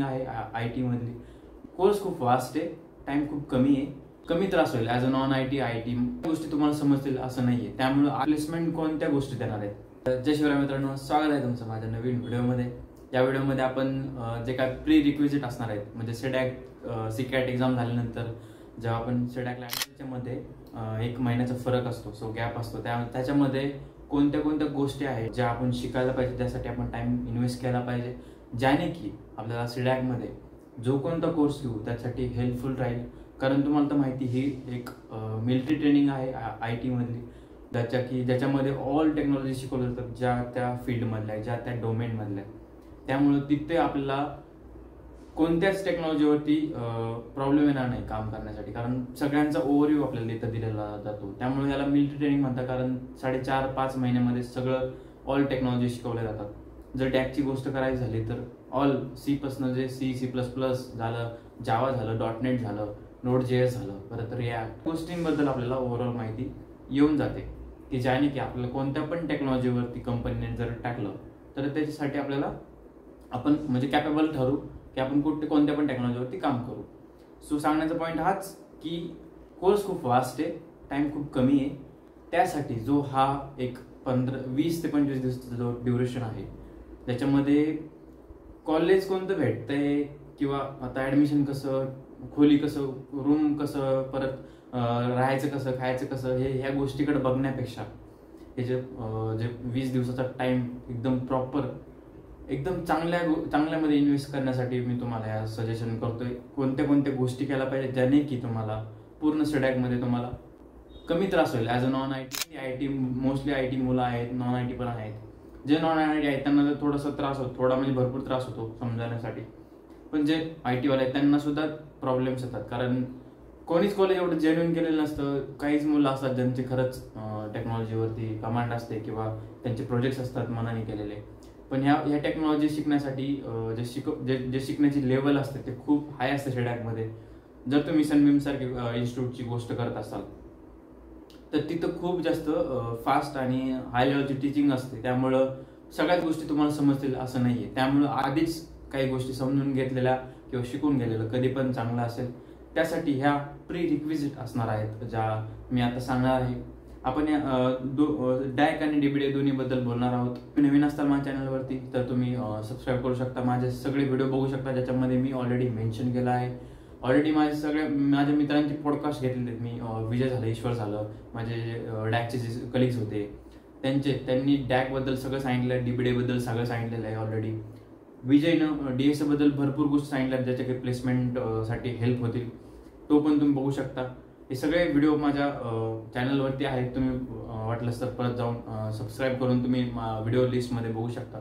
आहे I T मधली. Course खूप वास्ट आहे, टाइम खूप कमी आहे, कमी त्रास होईल. As a non I T I T गोष्टी तुम्हाला समजतील असं नाहीये. त्यामुळे प्लेसमेंट कोणत्या गोष्टी देणार आहेत. जय शिवराय मित्रांनो, स्वागत आहे तुमचं माझ्या नवीन व्हिडिओमध्ये. या व्हिडिओमध्ये आपण जे काय प्री रिक्विजिट असणार आहेत, म्हणजे सीकॅट एक्झाम झाल्यानंतर जेव्हा आपण सेडॅकला मध्ये 1 महिन्याचा फरक असतो, सो गॅप असतो, त्याच्यामध्ये कोणत्या कोणत्या गोष्टी आहेत ज्या आपण शिकायला पाहिजे, त्यासाठी आपण टाइम इन्व्हेस्ट केला पाहिजे, ज्याने की आपल्याला सीडॅकमध्ये जो कोणता कोर्स घेऊ त्यासाठी हेल्पफुल राहील. कारण तुम्हाला तर माहिती ही एक मिलिटरी ट्रेनिंग आहे आय टी मधली, ज्याच्यामध्ये ऑल टेक्नॉलॉजी शिकवलं जातात, ज्या त्या फील्डमधल्या ज्या त्या डोमेनमधल्या. त्यामुळं तिथे आपल्याला कोणत्याच टेक्नॉलॉजीवरती प्रॉब्लेम येणार नाही काम करण्यासाठी, कारण सगळ्यांचा ओव्हरव्ह्यू आपल्याला इथं दिलेला जातो. त्यामुळे याला मिलिटरी ट्रेनिंग म्हणतात, कारण 4.5-5 महिन्यामध्ये सगळं ऑल टेक्नॉलॉजी शिकवल्या जातात. जर डॅकची गोष्ट करायची झाली तर ऑल सीपासून जे C++ झालं, जावा झालं, .NET झालं, Node.js झालं, परत रिॲक्ट गोष्टींबद्दल आपल्याला ओव्हरऑल माहिती येऊन जाते, की ज्याने की आपल्याला कोणत्या पण टेक्नॉलॉजीवरती कंपनीने जर टाकलं तर त्याच्यासाठी आपल्याला आपण म्हणजे कॅपेबल ठरू की आपण कोणत्या पण टेक्नॉलॉजीवरती काम करू. सो सांगण्याचा पॉईंट हाच की कोर्स खूप वास्ट आहे, टाइम खूप कमी आहे. त्यासाठी जो हा एक 20 ते 25 दिवसाचा जो ड्युरेशन आहे, त्याच्यामध्ये कॉलेज कोणतं भेटतंय किंवा आता ॲडमिशन कसं, खोली कसं, रूम कसं, परत राहायचं कसं, खायचं कसं, ह्या गोष्टीकडे बघण्यापेक्षा हे जे 20 दिवसाचा टाइम एकदम प्रॉपर एकदम चांगल्यामध्ये इन्व्हेस्ट करण्यासाठी मी तुम्हाला या सजेशन करतोय. कोणत्या कोणत्या गोष्टी केल्या पाहिजे ज्याने की तुम्हाला पूर्ण सीडॅकमध्ये तुम्हाला कमी त्रास होईल. As a non I T mostly I T मुलं आहेत, नॉन आय टी पण आहेत. जे नॉन आय टी आहेत त्यांना तर थोडासा त्रास होतो, थोडा म्हणजे भरपूर त्रास होतो समजण्यासाठी. पण जे आय टीवाले आहेत त्यांना सुद्धा प्रॉब्लेम्स येतात, कारण कोणीच कॉलेज एवढं जेन्युइन केलेलं नसतं. काहीच मुलं असतात ज्यांचे खरंच टेक्नॉलॉजीवरती कमांड असते किंवा त्यांचे प्रोजेक्ट्स असतात मनाने केलेले. पण ह्या टेक्नॉलॉजी शिकण्यासाठी जे शिकण्याची लेवल असते ते खूप हाय असते सीडॅकमध्ये. जर तुम्ही सनबीम सारखी इन्स्टिट्यूटची गोष्ट करत असाल तर तिथं खूप जास्त फास्ट आणि हाय लेवलची टीचिंग असते. त्यामुळं सगळ्याच गोष्टी तुम्हाला समजतील असं नाहीये. त्यामुळं आधीच काही गोष्टी समजून घेतलेल्या किंवा शिकून गेलेलं कधी पण चांगलं असेल. त्यासाठी ह्या प्री रिक्विजिट असणार आहेत ज्या मी आता सांगणार आहे. आपण डॅक आणि DBD दोन्हीबद्दल बोलणार आहोत. तुम्ही नवीन असताल माझ्या चॅनलवरती तर तुम्ही सबस्क्राईब करू शकता, माझे सगळे व्हिडिओ बघू शकता, ज्याच्यामध्ये मी ऑलरेडी मेन्शन केलं आहे. ऑलरेडी माझ्या मित्रांचे पॉडकास्ट घेतलेले आहेत मी. विजय झालं, ईश्वर झालं, माझे डॅकचे जे कलिग्स होते त्यांनी डॅकबद्दल सगळं सांगितलं, DBD बद्दल सगळं सांगितलेलं आहे ऑलरेडी. विजयनं DS बद्दल भरपूर गोष्टी सांगितल्या ज्याच्या काही प्लेसमेंटसाठी हेल्प होतील, तो पण तुम्ही बघू शकता. हे सगळे व्हिडिओ माझ्या चॅनलवरती आहेत. तुम्ही वाटलंच तर परत जाऊन सबस्क्राईब करून तुम्ही व्हिडिओ लिस्टमध्ये बघू शकता.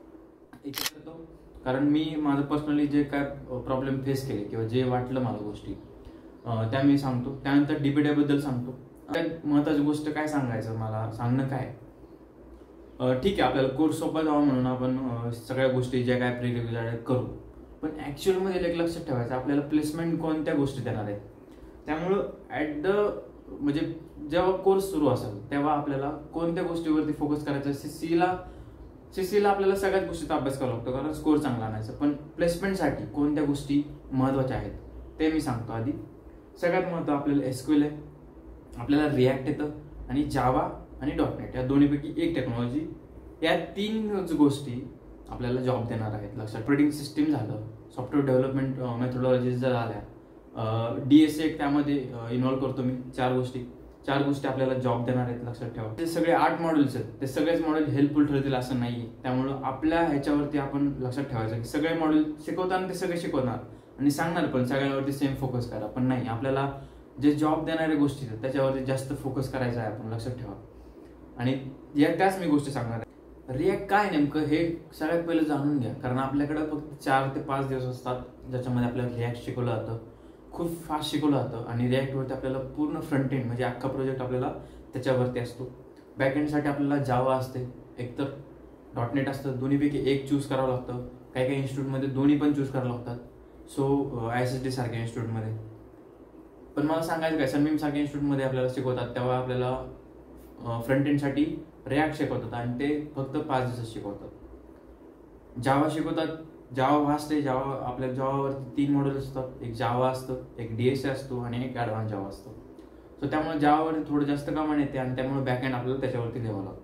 कारण मी माझं पर्सनली जे काय प्रॉब्लेम फेस केले किंवा जे वाटलं मला गोष्टी त्या मी सांगतो. त्यानंतर DBD बद्दल सांगतो. महत्त्वाची गोष्ट काय सांगायचं, मला सांगणं काय, ठीक आहे आपल्याला कोर्स सोपा जावा म्हणून आपण सगळ्या गोष्टी ज्या काय प्री रिक्विजिट करू, पण ॲक्च्युअलमध्ये एक लक्षात ठेवायचं आपल्याला प्लेसमेंट कोणत्या गोष्टी देणार आहेत. त्यामुळं म्हणजे जेव्हा कोर्स सुरू असेल तेव्हा आपल्याला कोणत्या गोष्टीवरती फोकस करायचं. CC ला आपल्याला सगळ्याच गोष्टीचा अभ्यास करावा लागतो कारण स्कोर चांगला आणायचा. पण प्लेसमेंटसाठी कोणत्या गोष्टी महत्त्वाच्या आहेत ते मी सांगतो. आधी सगळ्यात महत्त्व आपल्याला SQL आहे, आपल्याला रिॲक्ट येतं, आणि जावा आणि .NET या दोन्हीपैकी एक टेक्नॉलॉजी. या 3 गोष्टी आपल्याला जॉब देणार आहेत. लक्षात, ऑपरेटिंग सिस्टीम झालं, सॉफ्टवेअर डेव्हलपमेंट मेथोडॉलॉजीज जर आल्या, DSA त्यामध्ये इन्व्हॉल्व करतो मी. 4 गोष्टी आपल्याला जॉब देणार आहेत, लक्षात ठेवा. ते सगळे 8 मॉड्यूल्स आहेत, ते सगळेच मॉड्यूल हेल्पफुल ठरतील असं नाही. त्यामुळं आपल्या ह्याच्यावरती आपण लक्षात ठेवायचं की सगळे मॉड्यूल शिकवताना ते सगळे शिकवणार आणि सांगणार पण सगळ्यांवरती सेम फोकस करा, पण नाही, आपल्याला जे जॉब देणाऱ्या गोष्टी आहेत त्याच्यावरती जास्त फोकस करायचा आहे आपण, लक्षात ठेवा. आणि त्याच मी गोष्टी सांगणार आहे. रिॲक्ट काय नेमकं हे सगळ्यात पहिलं जाणून घ्या, कारण आपल्याकडे फक्त 4 ते 5 दिवस असतात ज्याच्यामध्ये आपल्याला रिॲक्ट शिकवलं जातं, खूप फास्ट शिकवलं जातं. आणि रिॲक्टवरती आपल्याला पूर्ण फ्रंट एंड म्हणजे अख्खा प्रोजेक्ट आपल्याला त्याच्यावरती असतो. बॅक एंडसाठी आपल्याला जावा असते, एकतर .NET असतं, दोन्हीपैकी एक चूज करावं लागतं. काही इन्स्टिट्यूटमध्ये दोन्ही पण चूज करावं लागतात. सो ISSD सारख्या इन्स्टिट्यूटमध्ये. पण मला सांगायचं काय, सनबीम सारख्या इन्स्टिट्यूटमध्ये आपल्याला शिकवतात तेव्हा आपल्याला फ्रंट एंडसाठी रिॲक्ट शिकवतात आणि ते फक्त 5 दिवसात शिकवतात. जावा शिकवतात जावा व्हास्ट आहे. आपल्या जावावरती 3 मॉडेल असतात. एक जावा असतं, एक DSA असतो आणि एक ॲडव्हान्स जावा असतो. सो त्यामुळे जावावरती थोडं जास्त कामं येते आणि त्यामुळे बॅकएंड आपल्याला त्याच्यावरती द्यावा लागतो.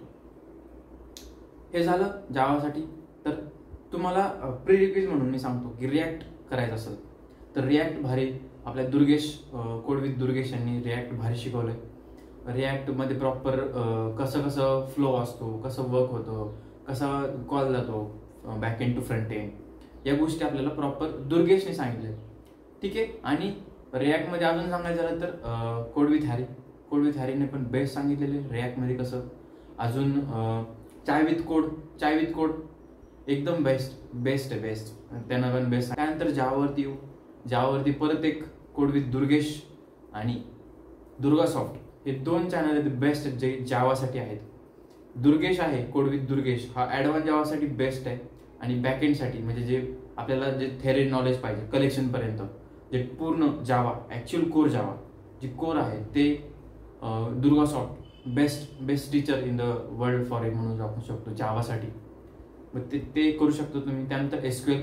हे झालं जावासाठी. तर तुम्हाला प्रिरिक्विज म्हणून मी सांगतो की रिॲक्ट करायचं असेल तर रिॲक्ट भारी आपल्या दुर्गेश कोड विथ दुर्गेश यांनी रिॲक्ट भारी शिकवलंय. रिॲक्टमध्ये प्रॉपर कसं फ्लो असतो, कसं वर्क होतं, कसा कॉल जातो back end to front end, या गोष्टी आपल्याला प्रॉपर दुर्गेशने सांगितले. ठीक आहे. आणि रिॲक्टमध्ये अजून सांगायचं झालं तर कोड विथ हॅरीने पण बेस्ट सांगितलेले रिॲक्टमध्ये कसं. अजून चाय विथ कोड एकदम बेस्ट त्यांना पण बेस्ट. त्यानंतर जावावरती परत एक कोड विथ दुर्गेश आणि दुर्गा सॉफ्ट, हे 2 चॅनल आहेत बेस्ट जे जावासाठी आहेत. दुर्गेश आहे कोड विथ दुर्गेश, हा ॲडव्हान्स जावासाठी बेस्ट आहे. आणि बॅकएंडसाठी म्हणजे जे आपल्याला जे थेरी नॉलेज पाहिजे कलेक्शनपर्यंत, जे पूर्ण जावा ॲक्च्युअल कोर जावा जे कोर आहे ते Durga soft best teacher in the world for it म्हणून आपण शकतो जावासाठी. मग ते करू शकतो तुम्ही. त्यानंतर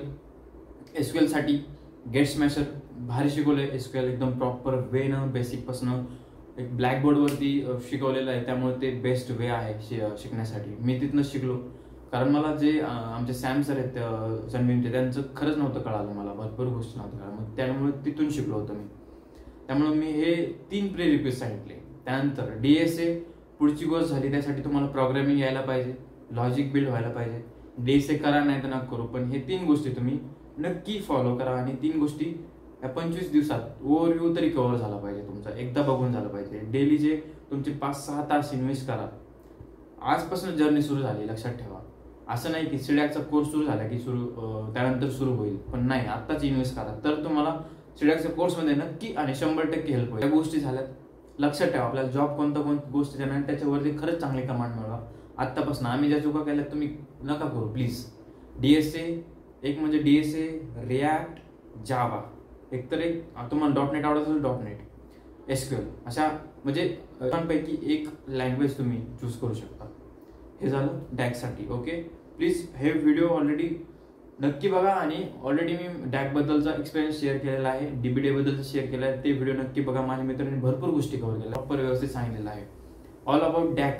एसक्यूएल साठी गेट स्मॅशर भारी शिकवलंय. एसक्यूएल एकदम प्रॉपर वेनं बेसिकपासनं एक ब्लॅकबोर्डवरती शिकवलेलं आहे. त्यामुळे ते बेस्ट वे आहे शिकण्यासाठी. मी तिथनंच शिकलो. कारण मला जे आमचे सॅम सर आहेत सनबीमचे, त्यांचं खरंच नव्हतं कळालं, मला भरपूर गोष्टी नव्हतं कळालं. मग त्यामुळे तिथून शिकलो होतं मी. त्यामुळे मी हे 3 प्रिरिक्विज सांगितले. त्यानंतर DSA पुढची गोष्ट झाली, त्यासाठी तुम्हाला प्रोग्रामिंग यायला पाहिजे, लॉजिक बिल्ड व्हायला पाहिजे. DSA करा नाही तर नका करू, पण हे 3 गोष्टी तुम्ही नक्की फॉलो करा. आणि 3 गोष्टी या 25 दिवसात ओव्हरव्ह्यू तरी कव्हर झाला पाहिजे तुमचा, एकदा बघून झालं पाहिजे. डेली जे तुमचे 5-6 तास इन्व्हेस्ट करा. आजपासून जर्नी सुरू झाली, लक्षात ठेवा. असं नाही की सिडॅकचा कोर्स सुरू झाला की त्यानंतर सुरू होईल, पण नाही, आत्ताच इन्व्हेस्ट करा. तर तुम्हाला सिडॅकच्या कोर्समध्ये नक्की आणि 100% हेल्प होईल. या गोष्टी झाल्यात, लक्षात ठेवा. आपल्याला जॉब कोणत्या गोष्टी देणार त्याच्यावरती खरंच चांगले कमांड मिळवा आत्तापासून. आम्ही ज्या चुका केल्या तुम्ही नका करू प्लीज. DSA एक म्हणजे DSA, रिॲक्ट, जावा, एकतर एक तुम्हाला .NET आवडत असेल .NET, SQL, अशा म्हणजे पैकी एक लँग्वेज तुम्ही चूज करू शकता. हे झालं डॅकसाठी. ओके, प्लीज हे व्हिडिओ ऑलरेडी नक्की बघा. आणि ऑलरेडी मी डॅकबद्दलचा एक्सपिरियन्स शेअर केलेला आहे, DBDA बद्दलचा शेअर केला आहे. ते व्हिडिओ नक्की बघा. माझ्या मित्रांनी भरपूर गोष्टी कव्हर केल्या, प्रॉपर व्यवस्थित सांगितलेलं आहे. ऑल अबाउट डॅक,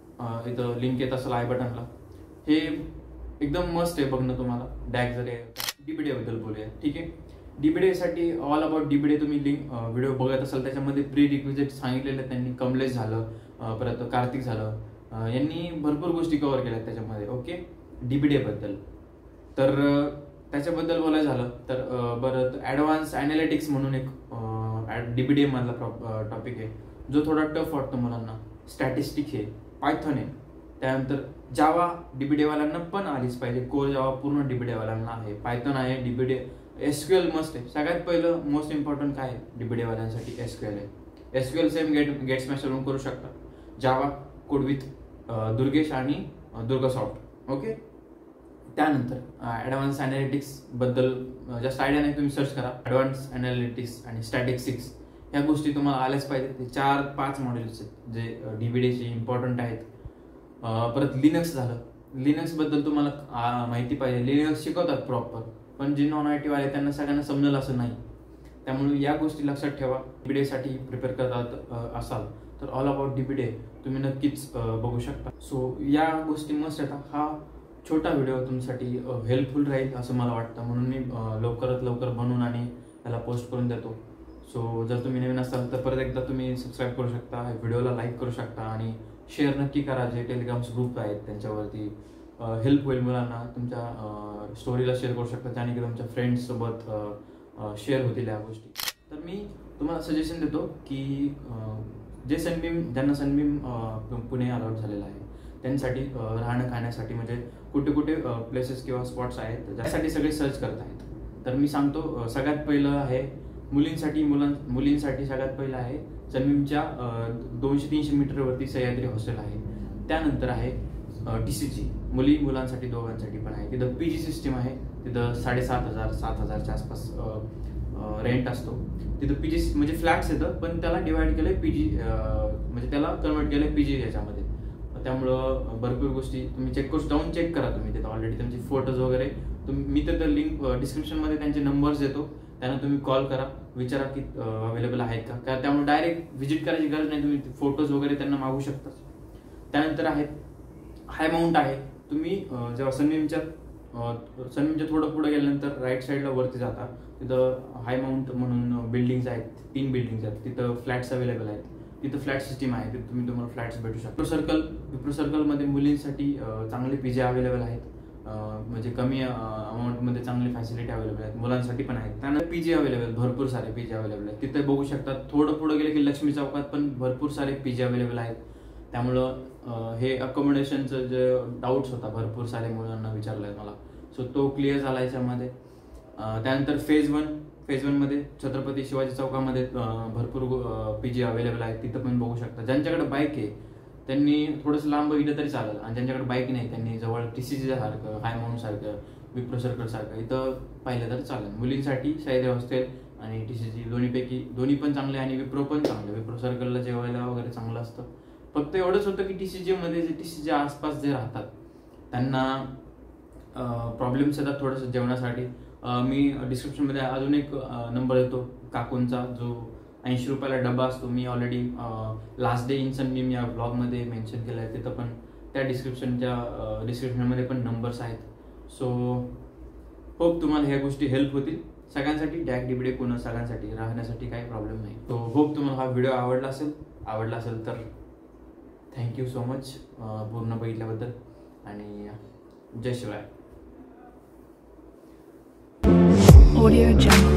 इथं लिंक येत असेल आय बटनला. हे एकदम मस्त आहे बघणं तुम्हाला. डॅक जर DBDA बद्दल बोलूया. ठीक आहे. DBDA साठी ऑल अबाउट DBDA तुम्ही लिंक व्हिडिओ बघत असाल, त्याच्यामध्ये प्रिरिक्विजिट सांगितलेले त्यांनी. कमलेश झालं, परत कार्तिक झालं, यांनी भरपूर गोष्टी कव्हर केल्यात त्याच्यामध्ये. ओके, DBDA बद्दल. तर त्याच्याबद्दल बोलायचं झालं तर बरं, ॲडव्हान्स ॲनालिटिक्स म्हणून एक DBDA मधला टॉपिक आहे जो थोडा टफ वाटतो मुलांना. स्टॅटिस्टिक्स आहे, पायथॉन आहे. त्यानंतर जावा DBDA वाल्यांना पण आलीच पाहिजे. कोर जावा पूर्ण DBDA वाल्यांना आहे. पायथॉन आहे, DBDA, SQL मस्ट आहे. सगळ्यात पहिलं मोस्ट इम्पॉर्टंट काय आहे DBDA वाल्यांसाठी? SQL आहे. SQL सेम गेट स्मॅशर म्हणून करू शकता. जावा कोड विथ दुर्गेश आणि दुर्गा सॉफ्ट. ओके. त्यानंतर ॲडव्हान्स ॲनालिटिक्स बद्दल जास्त आयडिया नाही, तुम्ही सर्च करा. ॲडव्हान्स ॲनालिटिक्स आणि स्टॅटिस्टिक्स ह्या गोष्टी तुम्हाला आल्याच पाहिजे. ते 4-5 मॉड्यूल्स आहेत जे DBDAचे इम्पॉर्टंट आहेत. परत लिनक्स झालं. लिनक्स बद्दल तुम्हाला माहिती पाहिजे. लिनक्स शिकवतात प्रॉपर, पण जे नॉन IT वाले त्यांना सगळ्यांना समजेल असं नाही. त्यामुळे या गोष्टी लक्षात ठेवा. DBDA साठी प्रिपेअर करत असाल तर ऑल अबाउट DBDA तुम्ही नक्कीच बघू शकता. सो या गोष्टी मस्त येतात. हा छोटा व्हिडिओ तुमच्यासाठी हेल्पफुल राहील असं मला वाटतं, म्हणून मी लवकरात लवकर बनवून आणि त्याला पोस्ट करून देतो. सो जर तुम्ही नवीन असाल तर परत एकदा तुम्ही सबस्क्राईब करू शकता, व्हिडिओला लाईक करू शकता आणि शेअर नक्की करा. जे टेलिग्राम्स ग्रुप आहेत त्यांच्यावरती हेल्प होईल मुलांना. तुमच्या स्टोरीला शेअर करू शकता, त्याने की तुमच्या फ्रेंड्ससोबत शेअर होतील या गोष्टी. तर मी तुम्हाला सजेशन देतो की ज्यांना सनबीम पुणे अलॉट झालेला आहे त्यांच्यासाठी राहणं खाण्यासाठी म्हणजे कुठे कुठे प्लेसेस किंवा स्पॉट्स आहेत त्यासाठी सगळे सर्च करत आहेत. तर मी सांगतो, सगळ्यात पहिलं आहे मुलींसाठी सगळ्यात पहिलं आहे सनबीमच्या 200-300 मीटरवरती सह्याद्री हॉस्टेल आहे. त्यानंतर आहे TCG, मुलांसाठी दोघांसाठी पण आहे. तिथं PG सिस्टीम आहे. तिथं 7,500-7,000च्या आसपास रेंट असतो. तिथं PG म्हणजे फ्लॅट्स येतं, पण त्याला डिवाइड केलंय PG म्हणजे त्याला कन्वर्ट केलंय PG याच्यामध्ये. त्यामुळं भरपूर गोष्टी तुम्ही जाऊन चेक करा. तुम्ही तिथं ऑलरेडी त्यांचे फोटोज वगैरे मी तर लिंक डिस्क्रिप्शनमध्ये त्यांचे नंबर्स देतो, त्यांना तुम्ही कॉल करा, विचारा की अवेलेबल आहेत का. त्यामुळे डायरेक्ट व्हिजिट करायची गरज नाही, तुम्ही फोटोज वगैरे त्यांना मागू शकता. त्यानंतर आहेत हाय माउंट आहे. तुम्ही जेव्हा सनबीमच्या थोडं पुढे गेल्यानंतर राईट साईडला वरती जाता, तिथं हाय माउंट म्हणून बिल्डिंग्स आहेत, 3 बिल्डिंग्स आहेत. तिथं फ्लॅट्स अवेलेबल आहेत. तिथं फ्लॅट सिस्टीम आहे, तिथं तुम्हाला फ्लॅट्स भेटू शकतो. विप्रो सर्कलमध्ये मुलींसाठी चांगले पीजे अवेलेबल आहेत, म्हणजे कमी अमाऊंटमध्ये चांगली फॅसिलिटी अवेलेबल आहेत. मुलांसाठी पण आहेत. त्यानंतर पीजी अवेलेबल, भरपूर सारे पीजी अवेलेबल आहेत. तिथे बघू शकता. थोडं पुढे गेले की लक्ष्मी चौकात पण भरपूर सारे पीजी अवेलेबल आहेत. त्यामुळं हे अकोमोडेशनचं जे डाऊट्स होता भरपूर सारे मुलांना विचारलाय मला, सो तो क्लिअर झाला याच्यामध्ये. त्यानंतर फेज 1 मध्ये छत्रपती शिवाजी चौकामध्ये भरपूर पीजी अवेलेबल आहेत. तिथं पण बघू शकता. ज्यांच्याकडे बाईक आहे त्यांनी थोडंसं लांब बघितलं तरी चालेल, आणि ज्यांच्याकडे बाईक नाही त्यांनी जवळ TCG सारखं, हाय माउंट सारखं, विप्रो सर्कल सारखं इथं पाहिलं तर चालेल. मुलींसाठी सह्याद्री हॉस्टेल आणि TCG दोन्ही पण चांगले, आणि विप्रो पण चांगले. विप्रो सर्कलला जेवायला वगैरे चांगलं असतं. फक्त एवढंच होतं की TCG मध्ये TCG आसपास जे राहतात त्यांना प्रॉब्लेम्स येतात थोडंसं जेवणासाठी. मी डिस्क्रिप्शनमध्ये अजून एक नंबर देतो काकूंचा, जो 80 रुपयाला डबा असतो. मी already last day in Sunbeam या ब्लॉगमध्ये मेन्शन केलं आहे. तिथं पण त्या डिस्क्रिप्शनमध्ये पण नंबर्स आहेत. सो होप तुम्हाला ह्या गोष्टी हेल्प होतील. सगळ्यांसाठी डॅक कोणा सगळ्यांसाठी राहण्यासाठी काही प्रॉब्लेम नाही. सो होप तुम्हाला हा व्हिडिओ आवडला असेल तर थँक्यू सो मच पूर्ण बघितल्याबद्दल, आणि जय शिवाय. Audio Jungle.